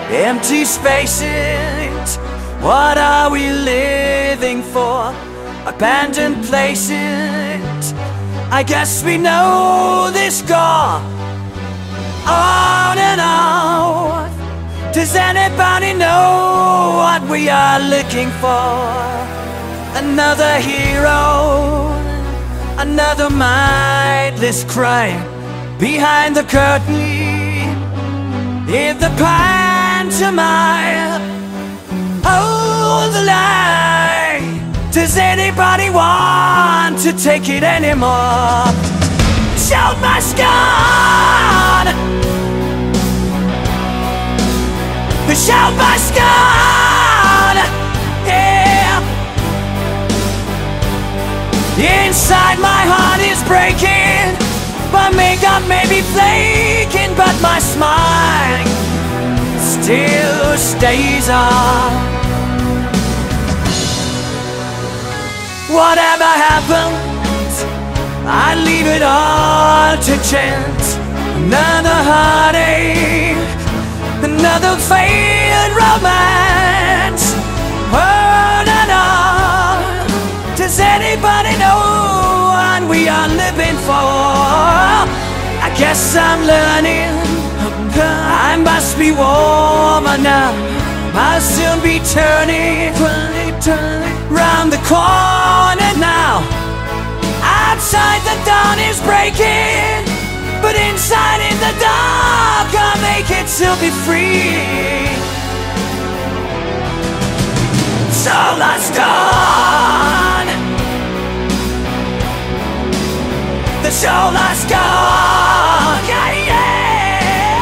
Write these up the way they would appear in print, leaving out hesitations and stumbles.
Empty spaces, what are we living for? Abandoned places, I guess we know this score. On and on, does anybody know what we are looking for? Another hero, another mindless crime behind the curtain. If the pantomime holds the line, does anybody want to take it anymore? The show must go on. The show must go on. Yeah. Inside my heart is breaking. My makeup may be flaking, but my smile still stays on. Whatever happens, I leave it all to chance. Another heartache, another failed romance. On and on. Does anybody know what we are living for? I guess I'm learning. I must be warmer now. I'll soon be turning round the corner now. Outside the dawn is breaking, but inside in the dark I'll make it to be free. So let's go on. The show must go on. Yeah, yeah.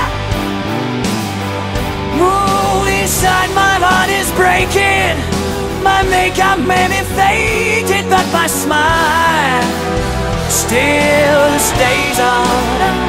Ooh, inside my heart is breaking. My makeup may be faded, but my smile still stays on.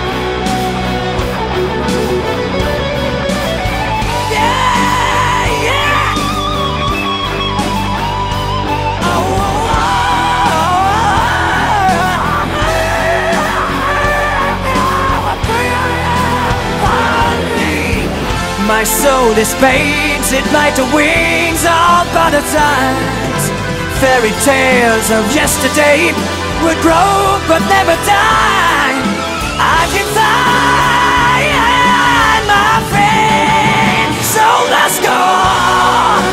My soul is painted like the wings of butterflies. Fairy tales of yesterday would grow but never die. I can fly, my friend. So let's go on.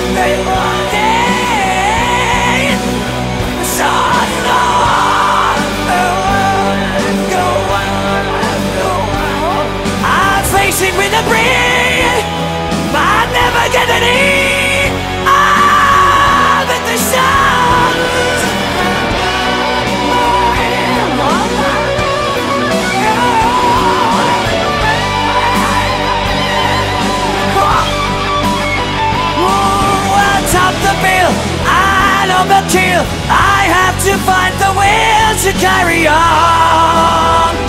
Yeah. So let's go on. Go on. I'll face it with a grin. I never get any but the sound. I'll top the bill, I'll overkill. I have to find the will to carry on.